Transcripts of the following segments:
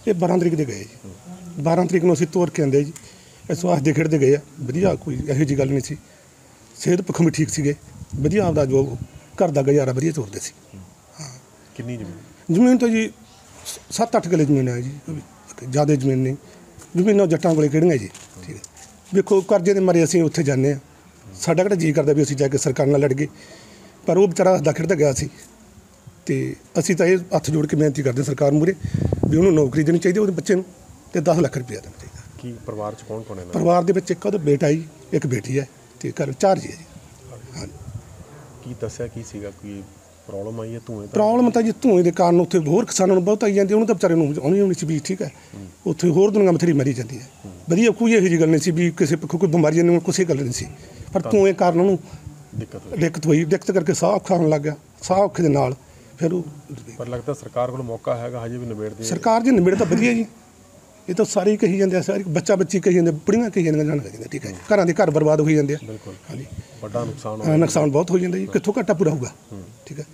ਇਹ 12 ਤਰੀਕ ਦੇ ਗਏ ਜੀ। 12 ਤਰੀਕ ਨੂੰ ਅਸੀਂ ਤੋਰ ਕੇ ਆਂਦੇ ਜੀ। ਇਸ ਵਾਸਤੇ ਖੇਡਦੇ ਗਏ ਆ, ਵਧੀਆ, ਕੋਈ ਇਹੋ ਜਿਹੀ ਗੱਲ ਨਹੀਂ ਸੀ। ਸਿਹਤ ਪੱਖੋਂ ਵੀ ਠੀਕ ਸੀਗੇ, ਵਧੀਆ ਆਪਦਾ ਜੋ ਘਰ ਦਾ ਗੁਜ਼ਾਰਾ ਵਧੀਆ ਤੋਰਦੇ ਸੀ। ਹਾਂ। ਕਿੰਨੀ ਜ਼ਮੀਨ? ਜ਼ਮੀਨ ਤਾਂ ਜੀ 7-8 ਕਿੱਲੇ ਜ਼ਮੀਨ ਹੈ ਜੀ, ਜ਼ਿਆਦਾ ਜ਼ਮੀਨ ਨਹੀਂ। ਜ਼ਮੀਨਾਂ ਜੱਟਾਂ ਕੋਲੇ ਕਿਹੜੀਆਂ ਜੀ। ਠੀਕ ਹੈ, ਵੇਖੋ ਕਰਜ਼ੇ ਦੇ ਮਾਰੇ ਅਸੀਂ ਉੱਥੇ ਜਾਂਦੇ ਹਾਂ। ਸਾਡਾ ਕਿਹੜਾ ਜੀ ਕਰਦਾ ਵੀ ਅਸੀਂ ਜਾ ਕੇ ਸਰਕਾਰ ਨਾਲ ਲੜ ਗਏ, ਪਰ ਉਹ ਵਿਚਾਰਾ ਹੱਸਦਾ ਖੇਡਦਾ ਗਿਆ ਸੀ। ਅਤੇ ਅਸੀਂ ਤਾਂ ਇਹ ਹੱਥ ਜੋੜ ਕੇ ਬੇਨਤੀ ਕਰਦੇ ਸਰਕਾਰ ਮੂਹਰੇ ਵੀ ਉਹਨੂੰ ਨੌਕਰੀ ਦੇਣੀ ਚਾਹੀਦੀ, ਉਹਦੇ ਬੱਚੇ ਨੂੰ, ਅਤੇ 10 ਲੱਖ ਰੁਪਇਆ ਦੇਣਾ ਚਾਹੀਦਾ। ਕੀ ਪਰਿਵਾਰ 'ਚ ਕੌਣ ਹੈ? ਪਰਿਵਾਰ ਦੇ ਵਿੱਚ ਇੱਕ ਉਹਦਾ ਬੇਟਾ ਜੀ, ਇੱਕ ਬੇਟੀ ਹੈ, ਅਤੇ ਘਰ 4 ਜੀ ਹੈ ਜੀ। ਹਾਂਜੀ। ਕੀ ਦੱਸਿਆ ਕੀ ਸੀਗਾ, ਕੋਈ ਪ੍ਰੋਬਲਮ ਆਈ ਹੈ ਧੂਏ? ਪ੍ਰੋਬਲਮ ਤਾਂ ਜੀ ਧੂਏ ਦੇ ਕਾਰਨ ਉੱਥੇ ਹੋਰ ਕਿਸਾਨਾਂ ਨੂੰ ਬਹੁਤ ਆਈ ਜਾਂਦੀ, ਉਹਨੂੰ ਤਾਂ ਵਿਚਾਰੇ ਨੂੰ ਆਉਣੀ ਹੋਣੀ ਸੀ ਵੀ ਠੀਕ ਹੈ। ਉੱਥੇ ਹੋਰ ਦੁਨੀਆ ਬਥੇਰੀ ਮਰੀ ਜਾਂਦੀ ਹੈ, ਵਧੀਆ, ਕੋਈ ਇਹੋ ਜਿਹੀ ਗੱਲ ਨਹੀਂ ਸੀ ਵੀ ਕਿਸੇ ਪੱਖੋਂ ਕੋਈ ਬਿਮਾਰੀ ਨਹੀਂ, ਕਿਸੇ ਗੱਲ ਨਹੀਂ ਸੀ, ਪਰ ਧੂਏ ਕਾਰਨ ਉਹਨੂੰ ਦਿੱਕਤ ਹੋਈ। ਦਿੱਕਤ ਕਰਕੇ ਸਾਹ ਔਖਾ ਹੋਣ ਲੱਗ ਗਿਆ, ਸਾਹ ਔਖੇ ਦੇ ਨਾਲ ਫਿਰ ਉਹ। ਪਰ ਲੱਗਦਾ ਸਰਕਾਰ ਕੋਲ ਮੌਕਾ ਹੈਗਾ ਹਜੇ ਵੀ ਨਿਬੇੜਦੇ। ਸਰਕਾਰ ਜੀ ਨਿਬੇੜ ਤਾਂ ਵਧੀਆ ਜੀ, ਇਹ ਤਾਂ ਸਾਰੇ ਹੀ ਕਹੀ ਜਾਂਦੇ ਆ, ਸਾਰੇ ਬੱਚਾ ਬੱਚੀ ਕਹੀ ਜਾਂਦੇ, ਬੁੜੀਆਂ ਕਹੀ ਜਾਂਦੀਆਂ, ਜਾਣ ਜਾਂਦੇ। ਠੀਕ ਹੈ, ਘਰਾਂ ਦੇ ਘਰ ਬਰਬਾਦ ਹੋਈ ਜਾਂਦੇ ਆ। ਬਿਲਕੁਲ। ਹਾਂਜੀ, ਵੱਡਾ ਨੁਕਸਾਨ ਨੁਕਸਾਨ ਬਹੁਤ ਹੋ ਜਾਂਦਾ ਜੀ, ਕਿੱਥੋਂ ਘਾਟਾ ਪੂਰਾ ਹੋਊਗਾ। ਠੀਕ ਹੈ,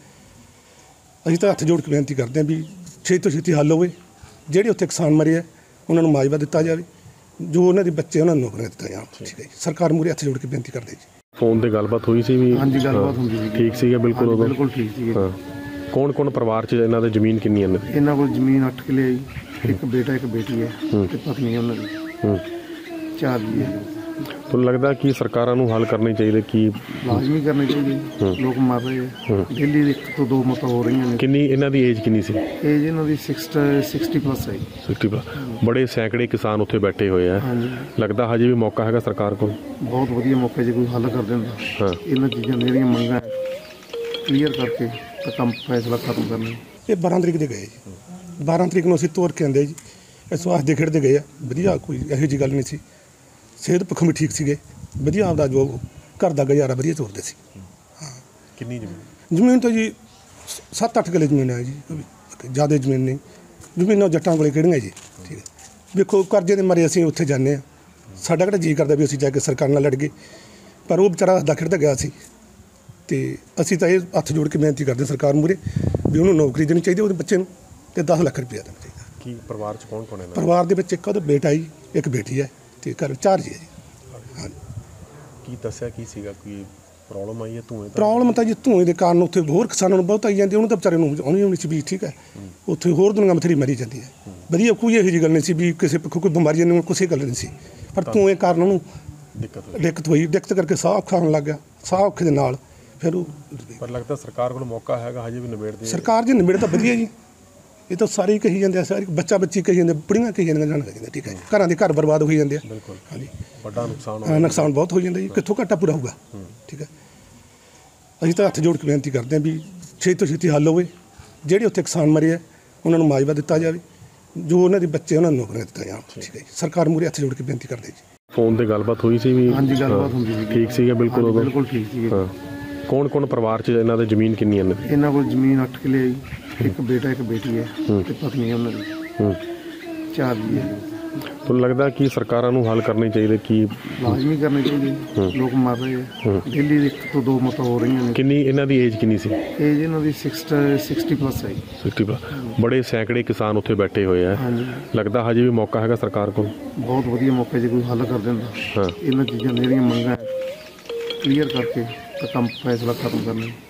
ਅਸੀਂ ਤਾਂ ਹੱਥ ਜੋੜ ਕੇ ਬੇਨਤੀ ਕਰਦੇ ਹਾਂ ਵੀ ਛੇਤੀ ਤੋਂ ਛੇਤੀ ਹੱਲ ਹੋਵੇ। ਜਿਹੜੇ ਉੱਥੇ ਕਿਸਾਨ ਮਰੇ ਆ ਉਹਨਾਂ ਨੂੰ ਮੁਆਵਜ਼ਾ ਦਿੱਤਾ ਜਾਵੇ, ਜੋ ਉਹਨਾਂ ਦੇ ਬੱਚੇ ਉਹਨਾਂ ਨੂੰ ਨੌਕਰੀਆਂ ਦਿੱਤਾ ਜਾਣ। ਠੀਕ ਹੈ ਜੀ, ਸਰਕਾਰ ਮੂਹਰੇ ਹੱਥ ਜੋੜ ਕੇ ਬੇਨਤੀ ਕਰਦੇ ਜੀ। ਫੋਨ ਤੇ ਗੱਲਬਾਤ ਹੋਈ ਸੀ ਵੀ? ਹਾਂਜੀ, ਗੱਲਬਾਤ ਹੁੰਦੀ ਸੀ। ਠੀਕ ਸੀਗਾ? ਬਿਲਕੁਲ ਬਿਲਕੁਲ ਠੀਕ ਸੀ। ਹਾਂ। ਕੌਣ ਪਰਿਵਾਰ 'ਚ ਇਹਨਾਂ ਦੇ ਜ਼ਮੀਨ ਕਿੰਨੀ ਹੈ? ਇਹਨਾਂ ਕੋਲ ਜ਼ਮੀਨ 8 ਕਿੱਲੇ ਹੈ ਜੀ, ਇੱਕ ਬੇਟਾ ਇੱਕ ਬੇਟੀ ਹੈ, ਤੇ ਪਤਨੀ ਹੈ ਉਹਨਾਂ ਦੀ। 4 ਜੀ ਹੈ। ਤੁਹਾਨੂੰ ਲੱਗਦਾ ਕਿ ਸਰਕਾਰਾਂ ਨੂੰ ਹੱਲ ਕਰਨੇ ਚਾਹੀਦੇ? ਕੀ ਲਾਜ਼ਮੀ ਕਰਨੇ ਚਾਹੀਦੇ, ਲੋਕ ਮਰ ਰਹੇ ਆ ਡੇਲੀ, 1 ਤੋਂ 2 ਮੌਤਾਂ ਹੋ ਰਹੀਆਂ ਨੇ। ਕਿੰਨੀ ਇਹਨਾਂ ਦੀ ਏਜ ਕਿੰਨੀ ਸੀ? ਏਜ ਇਹਨਾਂ ਦੀ 60 ਪਲੱਸ ਹੈ। 60 ਪਲੱਸ। ਬੜੇ ਸੈਂਕੜੇ ਕਿਸਾਨ ਉੱਥੇ ਬੈਠੇ ਹੋਏ ਆ। ਹਾਂਜੀ। ਲੱਗਦਾ ਹਜੇ ਵੀ ਮੌਕਾ ਹੈਗਾ ਸਰਕਾਰ ਕੋਲ? ਬਹੁਤ ਵਧੀਆ ਮੌਕਾ, ਜੇ ਕੋਈ ਹੱਲ ਕਰ ਦਿੰਦਾ। ਹਾਂ। ਇਹਨਾਂ ਚੀਜ਼ਾਂ ਮੇਰੀਆਂ ਮੰਗਾਂ ਕਲੀਅਰ ਕਰਕੇ ਤਾਂ ਕੰਮ ਫੈਸਲਾ ਖਤਮ ਕਰਨਾ। ਇਹ 12 ਤਰੀਕ ਦੇ ਗਏ ਜੀ। 12 ਤਰੀਕ ਨੂੰ ਅਸੀਂ ਤੋਰ ਕੇ ਆਂਦੇ ਜੀ। ਇਸ ਵਾਸਤੇ ਖੇਡਦੇ ਗਏ ਆ, ਵਧੀਆ, ਕੋਈ ਇਹੋ ਜਿਹੀ ਗੱਲ ਨਹੀਂ ਸੀ। ਸਿਹਤ ਪੱਖੋਂ ਵੀ ਠੀਕ ਸੀਗੇ, ਵਧੀਆ ਆਪਦਾ ਜੋ ਘਰ ਦਾ ਗੁਜ਼ਾਰਾ ਵਧੀਆ ਤੋਰਦੇ ਸੀ। ਹਾਂ। ਕਿੰਨੀ ਜ਼ਮੀਨ? ਜ਼ਮੀਨ ਤਾਂ ਜੀ 7-8 ਕਿੱਲੇ ਜ਼ਮੀਨ ਹੈ ਜੀ, ਜ਼ਿਆਦਾ ਜ਼ਮੀਨ ਨਹੀਂ। ਜ਼ਮੀਨਾਂ ਜੱਟਾਂ ਕੋਲੇ ਕਿਹੜੀਆਂ ਜੀ। ਠੀਕ ਹੈ, ਵੇਖੋ ਕਰਜ਼ੇ ਦੇ ਮਾਰੇ ਅਸੀਂ ਉੱਥੇ ਜਾਂਦੇ ਹਾਂ। ਸਾਡਾ ਕਿਹੜਾ ਜੀ ਕਰਦਾ ਵੀ ਅਸੀਂ ਜਾ ਕੇ ਸਰਕਾਰ ਨਾਲ ਲੜ ਗਏ, ਪਰ ਉਹ ਵਿਚਾਰਾ ਹੱਸਦਾ ਖੇਡਦਾ ਗਿਆ ਸੀ। ਅਤੇ ਅਸੀਂ ਤਾਂ ਇਹ ਹੱਥ ਜੋੜ ਕੇ ਬੇਨਤੀ ਕਰਦੇ ਸਰਕਾਰ ਮੂਹਰੇ ਵੀ ਉਹਨੂੰ ਨੌਕਰੀ ਦੇਣੀ ਚਾਹੀਦੀ, ਉਹਦੇ ਬੱਚੇ ਨੂੰ, ਅਤੇ 10 ਲੱਖ ਰੁਪਇਆ ਦੇਣਾ ਚਾਹੀਦਾ। ਕੀ ਪਰਿਵਾਰ 'ਚ ਕੌਣ ਹੈ? ਪਰਿਵਾਰ ਦੇ ਵਿੱਚ ਇੱਕ ਉਹਦਾ ਬੇਟਾ ਜੀ, ਇੱਕ ਬੇਟੀ ਹੈ, ਅਤੇ ਘਰ 4 ਜੀ ਹੈ ਜੀ। ਹਾਂਜੀ। ਕੀ ਦੱਸਿਆ ਕੀ ਸੀਗਾ, ਕੋਈ ਪ੍ਰੋਬਲਮ ਆਈ ਹੈ ਧੂਏ? ਪ੍ਰੋਬਲਮ ਤਾਂ ਜੀ ਧੂਏ ਦੇ ਕਾਰਨ ਉੱਥੇ ਹੋਰ ਕਿਸਾਨਾਂ ਨੂੰ ਬਹੁਤ ਆਈ ਜਾਂਦੀ, ਉਹਨੂੰ ਤਾਂ ਵਿਚਾਰੇ ਨੂੰ ਆਉਣੀ ਹੋਣੀ ਸੀ ਵੀ ਠੀਕ ਹੈ। ਉੱਥੇ ਹੋਰ ਦੁਨੀਆ ਬਥੇਰੀ ਮਰੀ ਜਾਂਦੀ ਹੈ, ਵਧੀਆ, ਕੋਈ ਇਹੋ ਜਿਹੀ ਗੱਲ ਨਹੀਂ ਸੀ ਵੀ ਕਿਸੇ ਪੱਖੋਂ ਕੋਈ ਬਿਮਾਰੀ ਨਹੀਂ, ਕਿਸੇ ਗੱਲ ਨਹੀਂ ਸੀ, ਪਰ ਧੂਏ ਕਾਰਨ ਉਹਨੂੰ ਦਿੱਕਤ ਹੋਈ। ਦਿੱਕਤ ਕਰਕੇ ਸਾਹ ਔਖਾ ਹੋਣ ਲੱਗ ਗਿਆ, ਸਾਹ ਔਖੇ ਦੇ ਨਾਲ ਫਿਰ ਉਹ। ਪਰ ਲੱਗਦਾ ਸਰਕਾਰ ਕੋਲ ਮੌਕਾ ਹੈਗਾ ਹਜੇ ਵੀ ਨਿਬੇੜਦੇ। ਸਰਕਾਰ ਜੀ ਨਿਬੇੜ ਤਾਂ ਵਧੀਆ ਜੀ, ਇਹ ਤਾਂ ਸਾਰੇ ਹੀ ਕਹੀ ਜਾਂਦੇ ਆ, ਸਾਰੇ ਬੱਚਾ ਬੱਚੀ ਕਹੀ ਜਾਂਦੇ, ਬੁੜੀਆਂ ਕਹੀ ਜਾਂਦੀਆਂ, ਜਾਣ ਜਾਂਦੇ। ਠੀਕ ਹੈ, ਘਰਾਂ ਦੇ ਘਰ ਬਰਬਾਦ ਹੋਈ ਜਾਂਦੇ ਆ। ਬਿਲਕੁਲ। ਹਾਂਜੀ। ਵੱਡਾ ਨੁਕਸਾਨ ਬਹੁਤ ਹੋ ਜਾਂਦਾ ਜੀ, ਕਿੱਥੋਂ ਘਾਟਾ ਪੂਰਾ ਹੋਊਗਾ। ਠੀਕ ਹੈ, ਅਸੀਂ ਤਾਂ ਹੱਥ ਜੋੜ ਕੇ ਬੇਨਤੀ ਕਰਦੇ ਹਾਂ ਵੀ ਛੇਤੀ ਤੋਂ ਛੇਤੀ ਹੱਲ ਹੋਵੇ। ਜਿਹੜੇ ਉੱਥੇ ਕਿਸਾਨ ਮਰੇ ਆ ਉਹਨਾਂ ਨੂੰ ਮੁਆਵਜ਼ਾ ਦਿੱਤਾ ਜਾਵੇ, ਜੋ ਉਹਨਾਂ ਦੇ ਬੱਚੇ ਉਹਨਾਂ ਨੂੰ ਨੌਕਰੀਆਂ ਦਿੱਤਾ ਜਾਣ। ਠੀਕ ਹੈ ਜੀ, ਸਰਕਾਰ ਮੂਹਰੇ ਹੱਥ ਜੋੜ ਕੇ ਬੇਨਤੀ ਕਰਦੇ ਜੀ। ਫੋਨ ਤੇ ਗੱਲਬਾਤ ਹੋਈ ਸੀ ਵੀ? ਹਾਂਜੀ, ਗੱਲਬਾਤ ਹੁੰਦੀ ਸੀ। ਠੀਕ ਸੀਗਾ? ਬਿਲਕੁਲ ਬਿਲਕੁਲ ਠੀਕ ਸੀ। ਹਾਂ। ਕੌਣ ਪਰਿਵਾਰ 'ਚ ਇਹਨਾਂ ਦੇ ਜ਼ਮੀਨ ਕਿੰਨੀ ਹੈ? ਇਹਨਾਂ ਕੋਲ ਜ਼ਮੀਨ 8 ਕਿੱਲੇ ਹੈ ਜੀ, ਇੱਕ ਬੇਟਾ ਇੱਕ ਬੇਟੀ ਹੈ, ਤੇ ਪਤਨੀ ਹੈ ਉਹਨਾਂ ਦੀ। 4 ਜੀ ਹੈ। ਤੁਹਾਨੂੰ ਲੱਗਦਾ ਕਿ ਸਰਕਾਰਾਂ ਨੂੰ ਹੱਲ ਕਰਨੇ ਚਾਹੀਦੇ? ਕੀ ਲਾਜ਼ਮੀ ਕਰਨੇ ਚਾਹੀਦੇ, ਲੋਕ ਮਰ ਰਹੇ ਆ ਡੇਲੀ, 1 ਤੋਂ 2 ਮੌਤਾਂ ਹੋ ਰਹੀਆਂ ਨੇ। ਕਿੰਨੀ ਇਹਨਾਂ ਦੀ ਏਜ ਕਿੰਨੀ ਸੀ? ਏਜ ਇਹਨਾਂ ਦੀ 60 ਪਲੱਸ ਹੈ। 60 ਪਲੱਸ। ਬੜੇ ਸੈਂਕੜੇ ਕਿਸਾਨ ਉੱਥੇ ਬੈਠੇ ਹੋਏ ਆ। ਹਾਂਜੀ। ਲੱਗਦਾ ਹਜੇ ਵੀ ਮੌਕਾ ਹੈਗਾ ਸਰਕਾਰ ਕੋਲ? ਬਹੁਤ ਵਧੀਆ ਮੌਕਾ, ਜੇ ਕੋਈ ਹੱਲ ਕਰ ਦਿੰਦਾ। ਹਾਂ। ਇਹਨਾਂ ਚੀਜ਼ਾਂ ਮੇਰੀਆਂ ਮੰਗਾਂ ਕਲੀਅਰ ਕਰਕੇ ਤਾਂ ਕੰਮ ਫੈਸਲਾ ਖਤਮ ਕਰਨਾ।